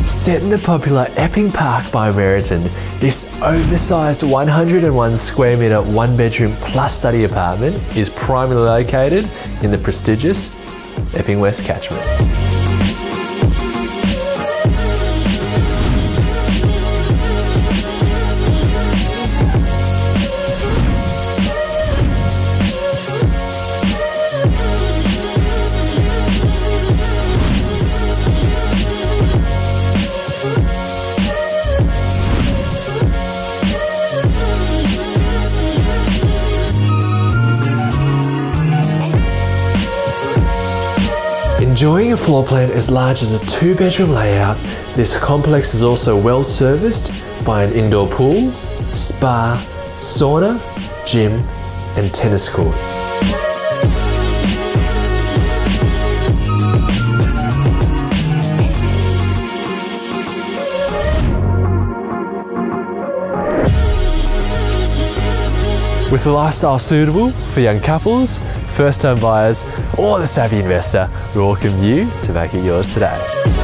Set in the popular Epping Park by Meriton, this oversized 101 square metre one-bedroom plus study apartment is primarily located in the prestigious Epping West catchment. Enjoying a floor plan as large as a 2-bedroom layout, this complex is also well serviced by an indoor pool, spa, sauna, gym and tennis court. With a lifestyle suitable for young couples, first-time buyers or the savvy investor, we welcome you to make it yours today.